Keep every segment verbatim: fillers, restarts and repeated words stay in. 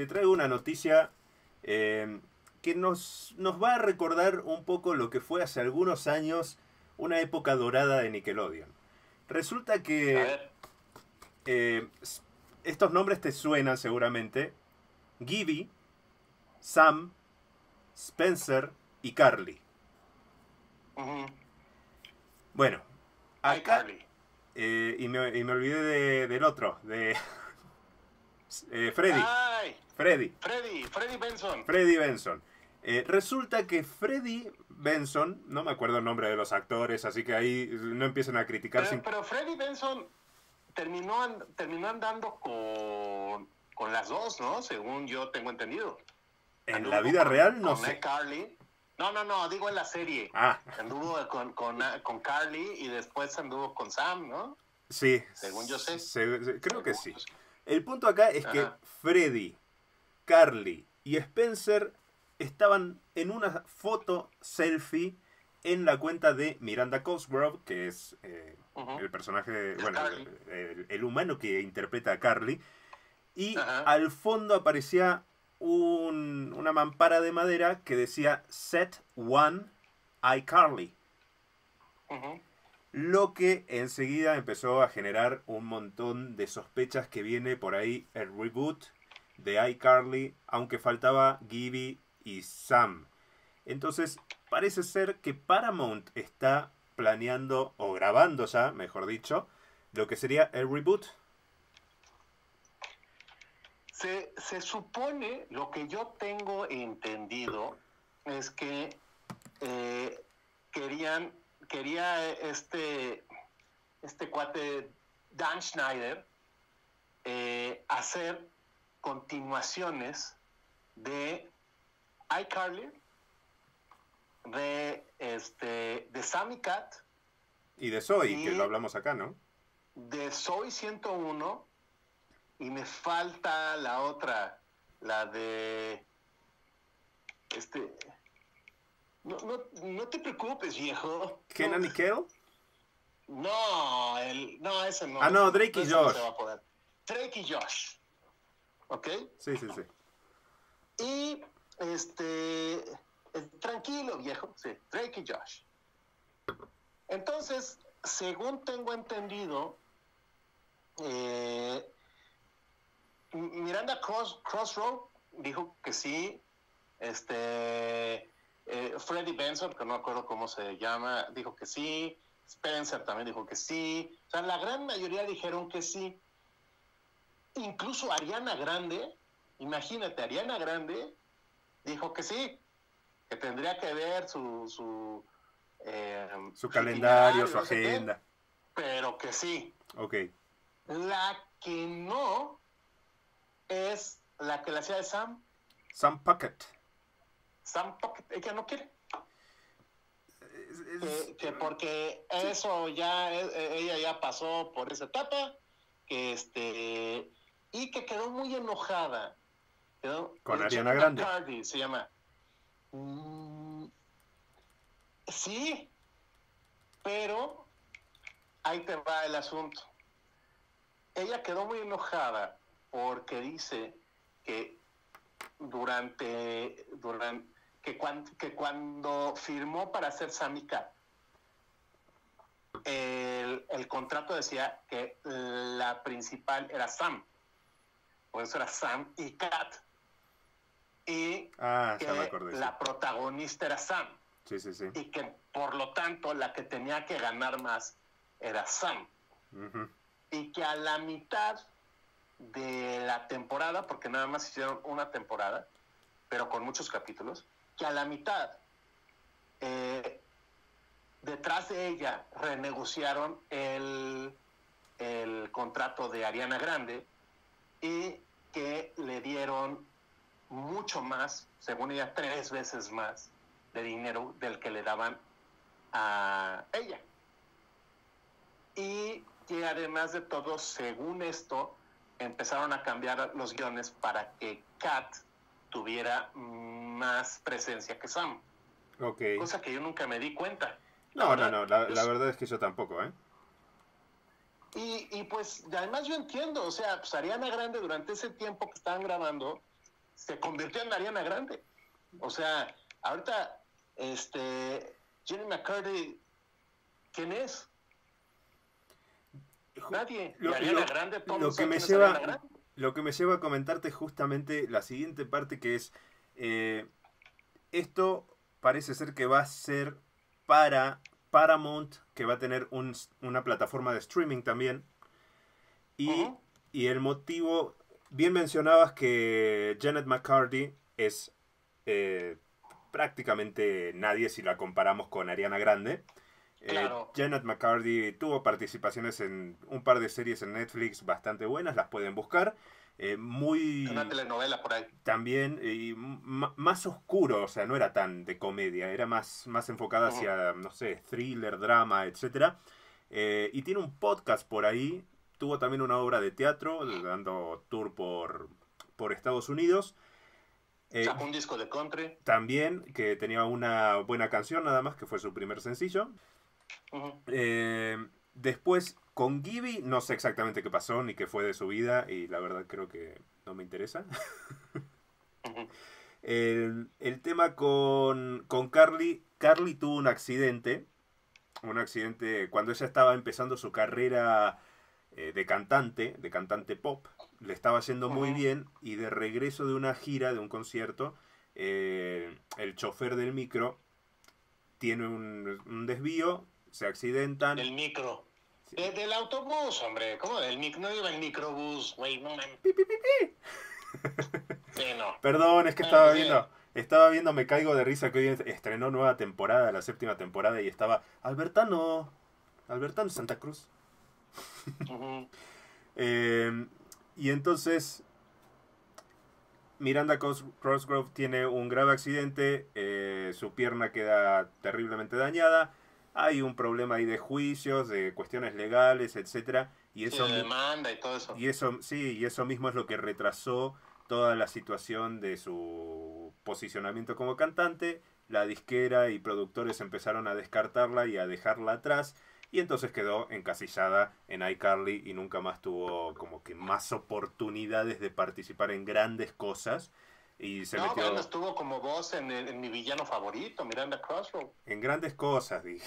Te traigo una noticia eh, que nos, nos va a recordar un poco lo que fue hace algunos años una época dorada de Nickelodeon. Resulta A que ver, eh, s- estos nombres te suenan seguramente. Gibby, Sam, Spencer y Carly. ujú, Bueno, acá... iCarly. eh, y, me, y me olvidé de- del otro, de eh, Freddy. ¡Ay! Freddy. Freddy, Freddy Benson. Freddy Benson. Eh, resulta que Freddy Benson, no me acuerdo el nombre de los actores, así que ahí no empiecen a criticar Pero, sin... pero Freddy Benson terminó, and- terminó andando con, con las dos, ¿no? Según yo tengo entendido. En la Anduvo vida con, real no con sé. iCarly. No, no, no, digo en la serie. Ah, Anduvo con, con, con Carly y después anduvo con Sam, ¿no? sí. Según yo sé. Se- se- creo que Según sí. yo sé. El punto acá es que Ajá. Freddy, Carly y Spencer estaban en una foto selfie en la cuenta de Miranda Cosgrove, que es eh, Ujú. el personaje, Es bueno, Carly. el, el- el humano que interpreta a Carly. Y Ajá. al fondo aparecía un- una mampara de madera que decía Set One iCarly. Ujú. Lo que enseguida empezó a generar un montón de sospechas que viene por ahí el reboot de iCarly, aunque faltaba Gibby y Sam. Entonces, parece ser que Paramount está planeando, o grabando ya, mejor dicho, lo que sería el reboot. Se, se supone, lo que yo tengo entendido, es que eh, querían, quería este, este cuate Dan Schneider eh, hacer continuaciones de iCarly, de, este, de Sammy Cat, Y de Zoe, Y- que lo hablamos acá, ¿no? de Soy ciento uno, y me falta la otra, la de este no, no, no te preocupes, viejo. ¿Kenan y No, Kel? no, el, no, ese no. Ah, no, ese Drake y ese no Josh. se va a poder. Drake y Josh. ¿Ok? Sí, sí, sí. Y este eh, tranquilo, viejo. Sí, Drake y Josh. Entonces, según tengo entendido, eh, Miranda Cross, Crossroad dijo que sí. Este eh, Freddy Benson, que no me acuerdo cómo se llama, dijo que sí. Spencer también dijo que sí. O sea, la gran mayoría dijeron que sí. Incluso Ariana Grande, imagínate, Ariana Grande dijo que sí, que tendría que ver su su, eh, Su su calendario, itinerario, su no sé qué, agenda. pero que sí. Ok. La que no es la que la hacía de Sam. Sam Puckett. Sam Pocket, ella no quiere. Es- es- Que, que porque eso ya, eh, ella ya pasó por esa etapa, que este, y que quedó muy enojada. Quedó, Con eh, Ariana Jenny Grande. McCarthy se llama. Mm, sí, pero ahí te va el asunto. Ella quedó muy enojada porque dice que durante, durante que, cuan, que cuando firmó para hacer Sammy Cat, el, el contrato decía que la principal era Sam, por eso era Sam y Cat, y Ah, que ya me acordé. Sí, la protagonista era Sam, sí, sí. sí. y que por lo tanto la que tenía que ganar más era Sam, Ujú. y que a la mitad de la temporada, porque nada más hicieron una temporada, pero con muchos capítulos, que a la mitad, eh, detrás de ella, renegociaron el, el contrato de Ariana Grande y que le dieron mucho más, según ella, tres veces más de dinero del que le daban a ella. Y que además de todo, según esto, empezaron a cambiar los guiones para que Kat tuviera más presencia que Sam. Ok. Cosa que yo nunca me di cuenta. No, no, verdad. no. La, Yo la sí- verdad es que yo tampoco, ¿eh? Y, y pues además yo entiendo, o sea, pues Ariana Grande durante ese tiempo que estaban grabando, se convirtió en Ariana Grande. O sea, ahorita, este, Jenny McCarthy, ¿quién es? Nadie. Lo, y Ariana lo, Grande, todos lo que me quién es lleva, Ariana Grande. lo que me lleva a comentarte justamente la siguiente parte, que es eh, esto parece ser que va a ser para Paramount, que va a tener un, una plataforma de streaming también. Y, uh-huh. y el motivo, bien mencionabas que Janet McCarthy es eh, prácticamente nadie si la comparamos con Ariana Grande. Claro. Eh, Janet McCarthy tuvo participaciones en un par de series en Netflix bastante buenas, las pueden buscar. Eh, muy... Una telenovela por ahí. También, y más oscuro, o sea, no era tan de comedia, era más, más enfocada uh-huh. hacia, no sé, thriller, drama, etcétera. Eh, y tiene un podcast por ahí, tuvo también una obra de teatro, dando tour por, por Estados Unidos. Eh, Sacó un disco de country. También, que tenía una buena canción nada más, que fue su primer sencillo. Uh-huh. Eh, después, con Gibby, no sé exactamente qué pasó ni qué fue de su vida, y la verdad creo que no me interesa. Uh-huh. el, el tema con, con Carly, Carly tuvo un accidente, un accidente cuando ella estaba empezando su carrera eh, de cantante, de cantante pop, le estaba yendo uh-huh. muy bien, y de regreso de una gira, de un concierto, eh, el chofer del micro tiene un, un desvío, se accidentan. Del micro. Sí. De, del autobús, hombre. ¿Cómo del micro? No iba el microbús, güey, no man. Pi, pi, pi, pi. Sí, no. Perdón, es que no, estaba no, viendo, estaba viendo, me caigo de risa que hoy estrenó nueva temporada, la séptima temporada, y estaba Albertano, Albertano Santa Cruz. Uh-huh. eh, y entonces Miranda Cosgrove tiene un grave accidente, eh, su pierna queda terriblemente dañada, hay un problema ahí de juicios, de cuestiones legales, etcétera, y eso sí, demanda y todo eso. Y eso sí, y eso mismo es lo que retrasó toda la situación de su posicionamiento como cantante. La disquera y productores empezaron a descartarla y a dejarla atrás, y entonces quedó encasillada en iCarly y nunca más tuvo como que más oportunidades de participar en grandes cosas. Y se no, metió... bueno, estuvo como voz en, el, en mi villano favorito, Miranda Cosgrove. En grandes cosas, dije.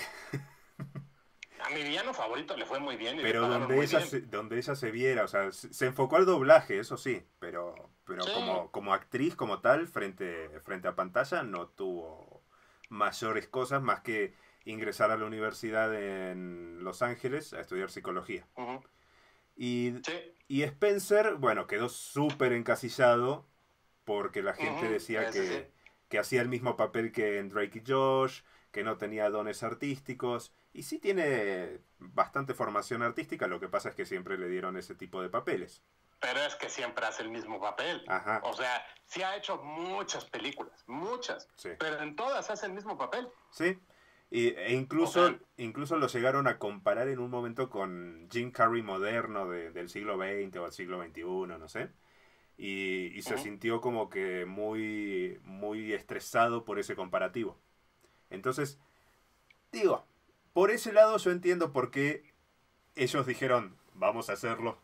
A mi villano favorito le fue muy bien. Y pero donde ella, se, donde ella se viera, o sea, se, se enfocó al doblaje, eso sí, pero, pero sí. como, como actriz, como tal, frente, frente a pantalla, no tuvo mayores cosas más que ingresar a la universidad en Los Ángeles a estudiar psicología. Uh-huh. Y, sí. y Spencer, bueno, quedó súper encasillado porque la gente uh-huh. decía que, sí. que hacía el mismo papel que en Drake y Josh, que no tenía dones artísticos, y sí tiene bastante formación artística, lo que pasa es que siempre le dieron ese tipo de papeles. Pero es que siempre hace el mismo papel. Ajá. O sea, sí ha hecho muchas películas, muchas, sí. pero en todas hace el mismo papel. Sí, y, e incluso, o sea, incluso lo llegaron a comparar en un momento con Jim Carrey moderno de, del siglo veinte o del siglo veintiuno, no sé. Y, y se uh-huh. sintió como que muy, muy estresado por ese comparativo. Entonces, digo, por ese lado yo entiendo por qué ellos dijeron, vamos a hacerlo.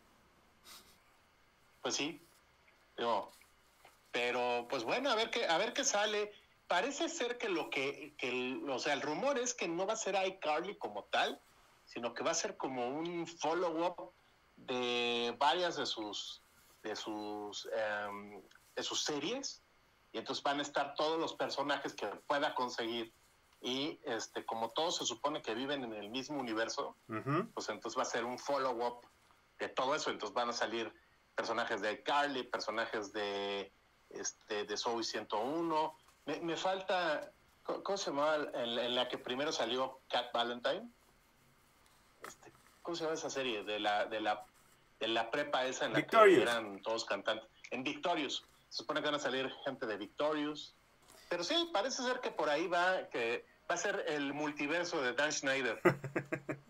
Pues sí, digo, pero pues bueno, a ver qué, a ver qué sale. Parece ser que lo que, que el, o sea, el rumor es que no va a ser iCarly como tal, sino que va a ser como un follow-up de varias de sus, de sus, um, de sus series, y entonces van a estar todos los personajes que pueda conseguir. Y este, como todos se supone que viven en el mismo universo, uh-huh. pues entonces va a ser un follow-up de todo eso. Entonces van a salir personajes de iCarly, personajes de, este, de Zoey ciento uno. Me, me falta, ¿cómo se llamaba? En, en la que primero salió Cat Valentine. Este, ¿Cómo se llama esa serie? De la, de la, de la prepa esa en la Victorious. Que eran todos cantantes. En Victorious. Se supone que van a salir gente de Victorious. Pero sí, parece ser que por ahí va, que va a ser el multiverso de Dan Schneider.